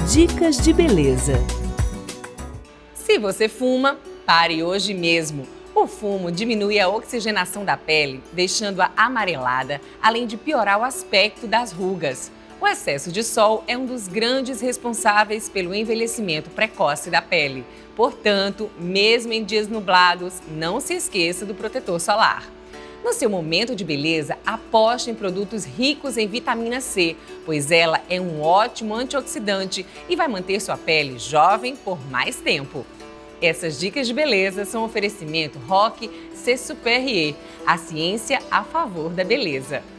Dicas de beleza. Se você fuma, pare hoje mesmo. O fumo diminui a oxigenação da pele, deixando-a amarelada, além de piorar o aspecto das rugas. O excesso de sol é um dos grandes responsáveis pelo envelhecimento precoce da pele. Portanto, mesmo em dias nublados, não se esqueça do protetor solar. No seu momento de beleza, aposte em produtos ricos em vitamina C, pois ela é um ótimo antioxidante e vai manter sua pele jovem por mais tempo. Essas dicas de beleza são um oferecimento Roque C Super E, a ciência a favor da beleza.